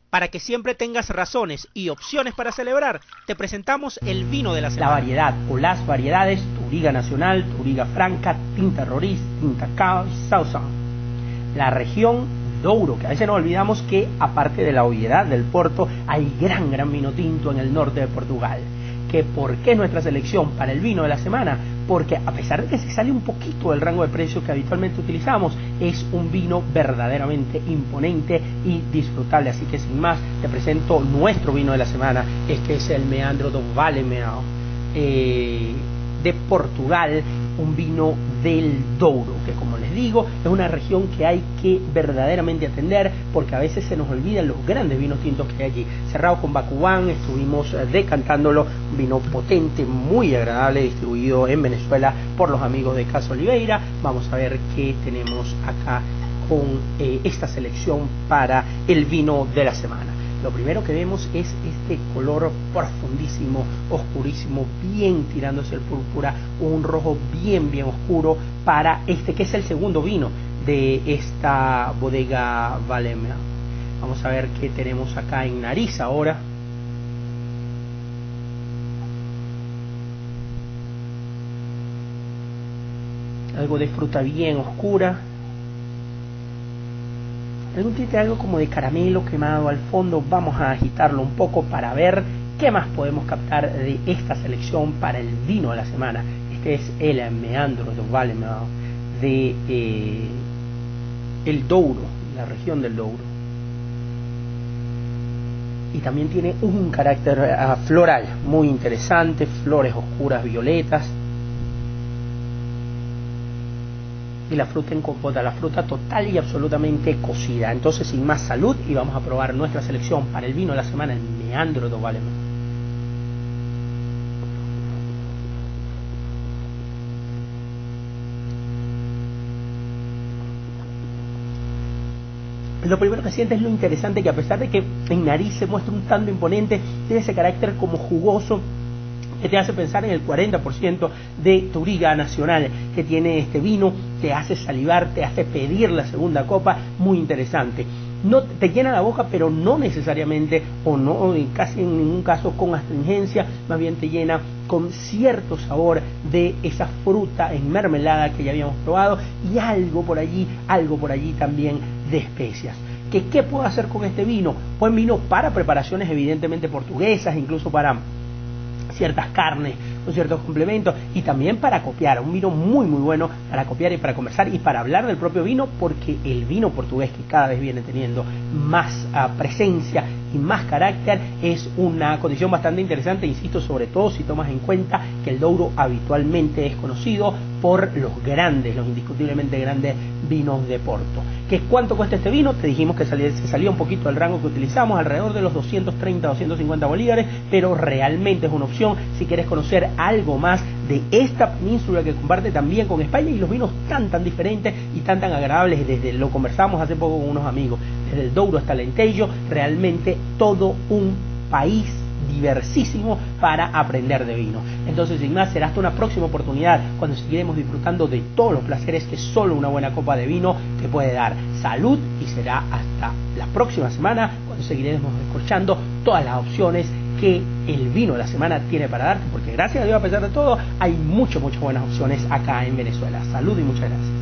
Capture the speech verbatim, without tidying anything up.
Para que siempre tengas razones y opciones para celebrar, te presentamos el vino de la semana. La variedad o las variedades: Touriga Nacional, Touriga Franca, Tinta Roriz, Tinta Cao y Sauzón. La región Douro, que a veces nos olvidamos que aparte de la obviedad del Porto, hay gran, gran vino tinto en el norte de Portugal. ¿Que ¿Por qué es nuestra selección para el vino de la semana? Porque a pesar de que se sale un poquito del rango de precios que habitualmente utilizamos, es un vino verdaderamente imponente y disfrutable. Así que sin más, te presento nuestro vino de la semana. Este es el Meandro do Valemão, eh, de Portugal, un vino del Douro, que como les digo, es una región que hay que verdaderamente atender, porque a veces se nos olvidan los grandes vinos tintos que hay allí. Cerrado con Bacubán, estuvimos decantándolo, un vino potente, muy agradable, distribuido en Venezuela por los amigos de Casa Oliveira. Vamos a ver qué tenemos acá con eh, esta selección para el vino de la semana. Lo primero que vemos es este color profundísimo, oscurísimo, bien tirándose el púrpura, un rojo bien, bien oscuro para este que es el segundo vino de esta bodega Valemão. Vamos a ver qué tenemos acá en nariz ahora. Algo de fruta bien oscura. Algún tiene algo como de caramelo quemado al fondo. Vamos a agitarlo un poco para ver qué más podemos captar de esta selección para el vino de la semana. Este es el Meandro do Valemão de eh, el Douro, la región del Douro. Y también tiene un carácter uh, floral muy interesante, flores oscuras violetas. Y la fruta en compota, la fruta total y absolutamente cocida. Entonces, sin más, salud, y vamos a probar nuestra selección para el vino de la semana, el Meandro do Valemão. Lo primero que sientes es lo interesante, que a pesar de que en nariz se muestra un tanto imponente, tiene ese carácter como jugoso que te hace pensar en el cuarenta por ciento de Touriga Nacional que tiene este vino. Te hace salivar, te hace pedir la segunda copa, muy interesante. No te llena la boca, pero no necesariamente, o no, casi en ningún caso con astringencia, más bien te llena con cierto sabor de esa fruta en mermelada que ya habíamos probado, y algo por allí, algo por allí también de especias. ¿Que ¿Qué puedo hacer con este vino? Buen vino para preparaciones evidentemente portuguesas, incluso para ciertas carnes, con ciertos complementos, y también para copiar, un vino muy muy bueno para copiar y para conversar y para hablar del propio vino, porque el vino portugués, que cada vez viene teniendo más uh, presencia y más carácter, es una condición bastante interesante, insisto, sobre todo si tomas en cuenta que el Douro habitualmente es conocido por los grandes, los indiscutiblemente grandes vinos de Porto. ¿Que ¿Cuánto cuesta este vino? Te dijimos que salía, se salía un poquito del rango que utilizamos, alrededor de los doscientos treinta a doscientos cincuenta bolívares, pero realmente es una opción si quieres conocer algo más de esta península que comparte también con España, y los vinos tan tan diferentes y tan tan agradables. Desde, lo conversamos hace poco con unos amigos, desde el Douro hasta el Alentejo, realmente todo un país diversísimo para aprender de vino. Entonces, sin más, será hasta una próxima oportunidad cuando seguiremos disfrutando de todos los placeres que solo una buena copa de vino te puede dar. Salud, y será hasta la próxima semana cuando seguiremos escuchando todas las opciones que el vino de la semana tiene para darte, porque gracias a Dios, a pesar de todo, hay muchas, muchas buenas opciones acá en Venezuela. Salud y muchas gracias.